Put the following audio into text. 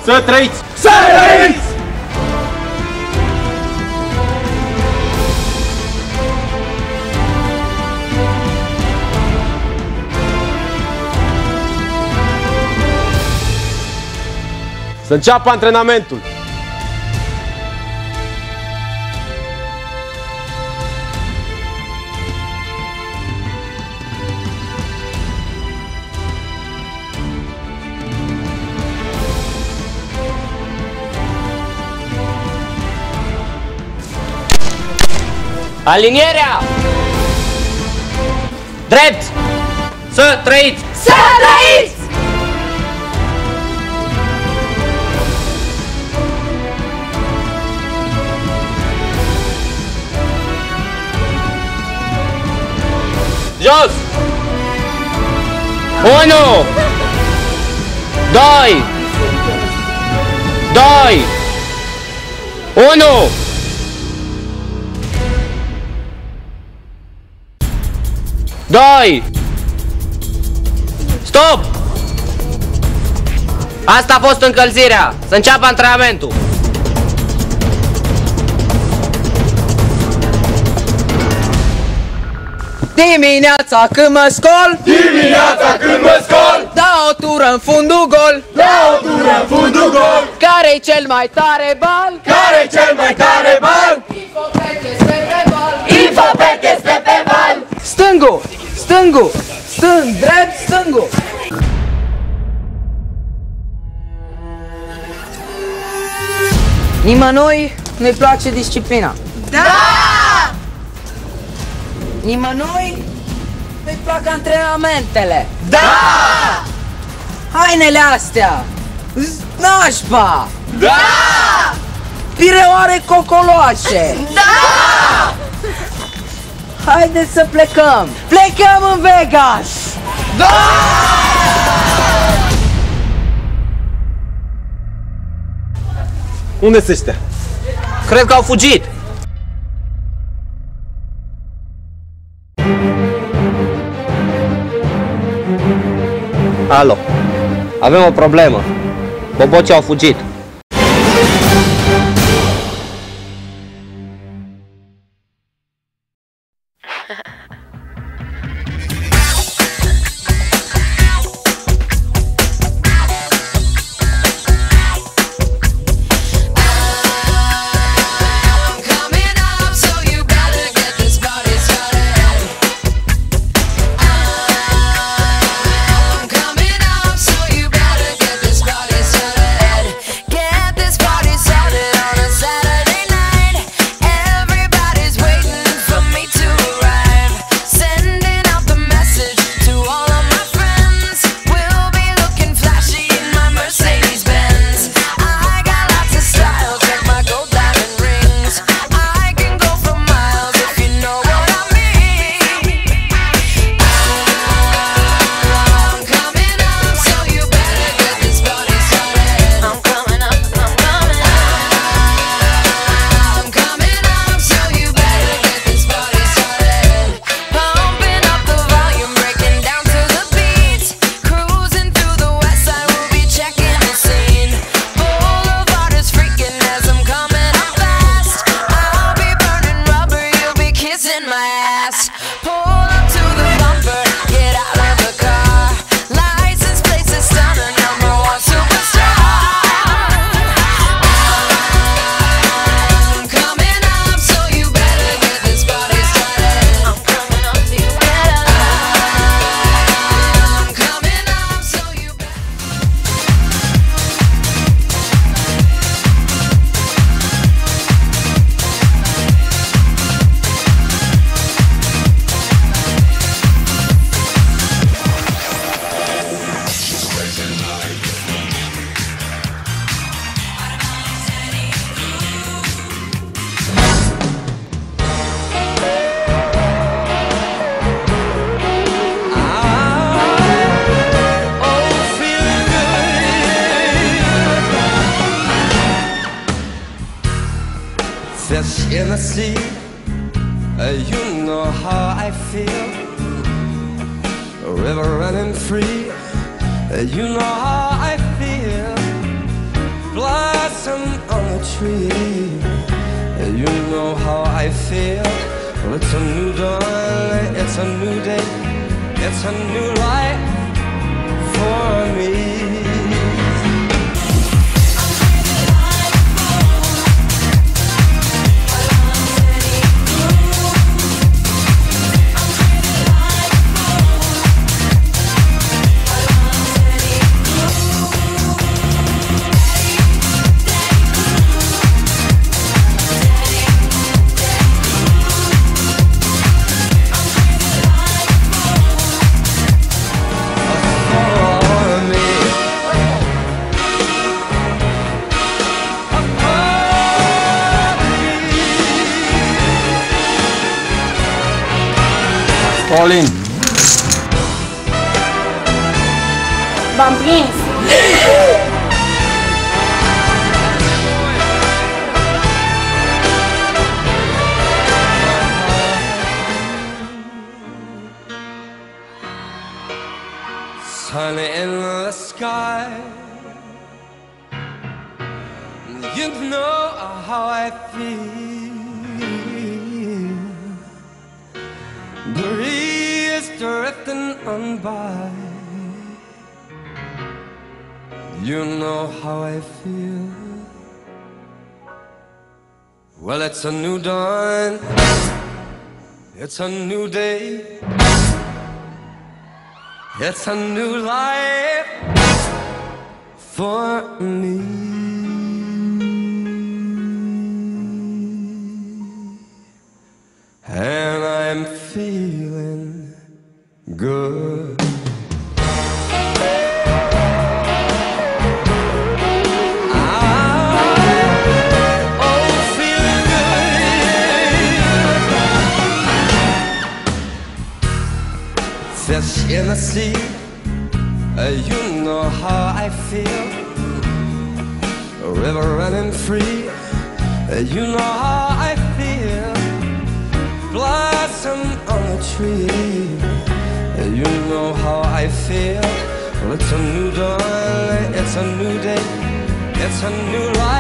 Să trăiți! Să trăiți! Să înceapă antrenamentul! Alinierea! Drept! Să trăiți! Să trăiți! Jos! 1 2 2 1 2 Stop! Asta a fost încălzirea. Să înceapă antrenamentul. Dimineața când mă scol, Dimineața când mă scol, dau o tură în fundul gol. dau o tură în fundul gol. Care-i cel mai tare bal? Care-i cel mai tare bal? Infopet este pe val. Infopet este pe val. Stângu, stângu, stâng, drept, stângu. Nimănui nu-i place disciplina. Da! Nimănui nu-i plac antrenamentele. Da! Hainele astea, nașpa, Da! pireoare cocoloașe. Da! Haideți să plecăm! Plecăm în Vegas! Da! Unde sunt ăștia? Cred că au fugit. Alo. Avem o problemă. Bobocii au fugit. Fish in the sea, you know how I feel. A river running free, you know how I feel. blossom on the tree. You know how I feel. Well, it's a new dawn, it's a new day, it's a new life for me. All in. Bumblings. Sun in the sky. You know how I feel. Breeze drifting on by. You know how I feel. Well, it's a new dawn, it's a new day, it's a new life for me. And I'm feeling good. Fish in the sea, you know how I feel. A river running free, you know how I feel. Blossom on the tree, you know how I feel. Well, it's a new dawn, it's a new day, it's a new life.